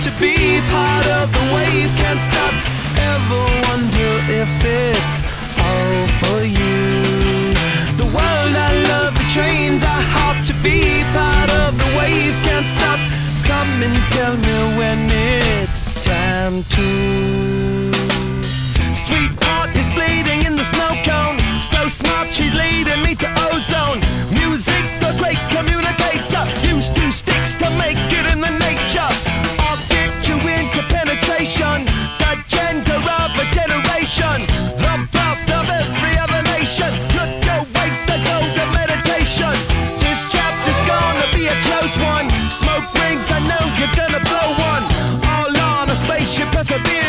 to be part of the wave. Can't stop, ever wonder if it's all for you. The world I love, the trains I hop to be part of the wave. Can't stop, come and tell me when it's time to. Sweetheart is bleeding in the snow cone. So smart, she's leading me to ozone. Music, the great communicator. Used two sticks to make it in the nature. I'll get you into penetration. The gender of a generation. The birth of every other nation. Look your way to go to meditation. This chapter's gonna be a close one. Smoke rings, I know you're gonna blow one. All on a spaceship, persevere.